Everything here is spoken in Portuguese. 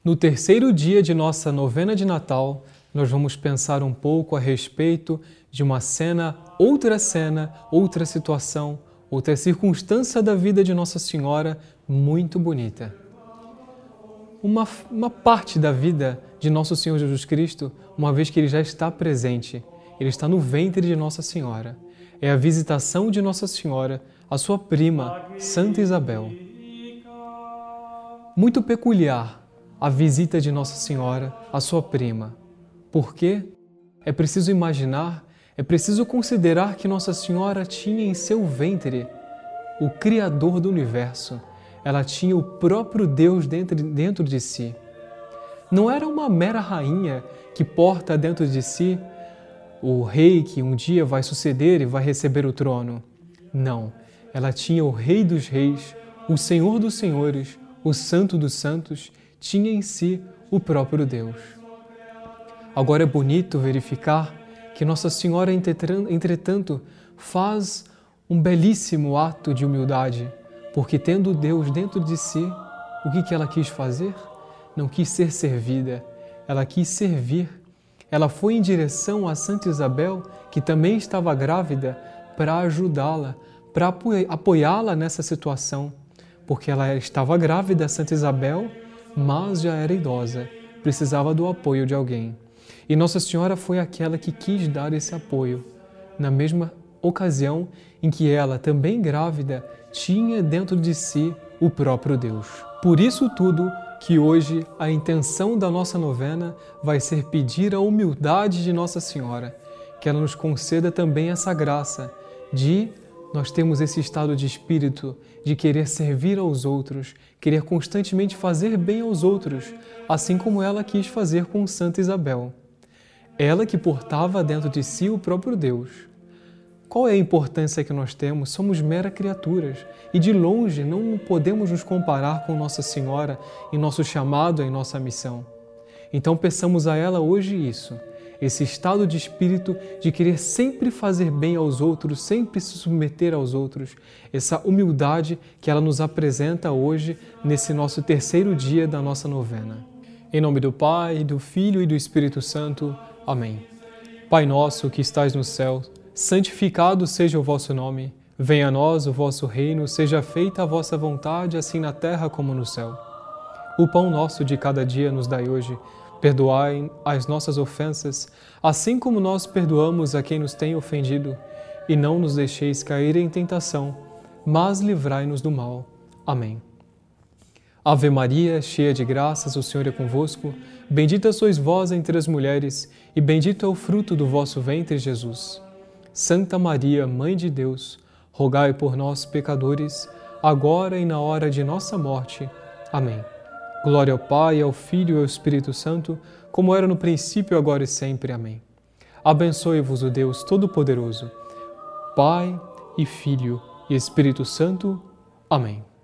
No terceiro dia de nossa novena de Natal, nós vamos pensar um pouco a respeito de uma cena, outra situação, outra circunstância da vida de Nossa Senhora muito bonita. Uma parte da vida de Nosso Senhor Jesus Cristo, uma vez que Ele já está presente, Ele está no ventre de Nossa Senhora. É a visitação de Nossa Senhora, a sua prima, Santa Isabel. Muito peculiar a visita de Nossa Senhora à sua prima. Por quê? É preciso imaginar, é preciso considerar que Nossa Senhora tinha em seu ventre o Criador do Universo. Ela tinha o próprio Deus dentro de si. Não era uma mera rainha que porta dentro de si o rei que um dia vai suceder e vai receber o trono. Não, ela tinha o Rei dos Reis, o Senhor dos Senhores, o Santo dos Santos, tinha em si o próprio Deus. Agora é bonito verificar que Nossa Senhora, entretanto, faz um belíssimo ato de humildade, porque tendo Deus dentro de si, o que ela quis fazer? Não quis ser servida, ela quis servir. Ela foi em direção a Santa Isabel, que também estava grávida, para ajudá-la, para apoiá-la nessa situação, porque ela estava grávida, Santa Isabel, mas já era idosa, precisava do apoio de alguém. E Nossa Senhora foi aquela que quis dar esse apoio, na mesma ocasião em que ela, também grávida, tinha dentro de si o próprio Deus. Por isso tudo que hoje a intenção da nossa novena vai ser pedir a humildade de Nossa Senhora, que ela nos conceda também essa graça de nós termos esse estado de espírito de querer servir aos outros, querer constantemente fazer bem aos outros, assim como ela quis fazer com Santa Isabel. Ela que portava dentro de si o próprio Deus. Qual é a importância que nós temos? Somos meras criaturas e de longe não podemos nos comparar com Nossa Senhora em nosso chamado, em nossa missão. Então peçamos a ela hoje isso, esse estado de espírito de querer sempre fazer bem aos outros, sempre se submeter aos outros, essa humildade que ela nos apresenta hoje nesse nosso terceiro dia da nossa novena. Em nome do Pai, do Filho e do Espírito Santo. Amém. Pai nosso que estais no céu, santificado seja o vosso nome. Venha a nós o vosso reino, seja feita a vossa vontade, assim na terra como no céu. O pão nosso de cada dia nos dai hoje. Perdoai as nossas ofensas, assim como nós perdoamos a quem nos tem ofendido. E não nos deixeis cair em tentação, mas livrai-nos do mal. Amém. Ave Maria, cheia de graças, o Senhor é convosco. Bendita sois vós entre as mulheres, e bendito é o fruto do vosso ventre, Jesus. Santa Maria, Mãe de Deus, rogai por nós, pecadores, agora e na hora de nossa morte. Amém. Glória ao Pai, ao Filho e ao Espírito Santo, como era no princípio, agora e sempre. Amém. Abençoe-vos o Deus Todo-Poderoso, Pai e Filho e Espírito Santo. Amém.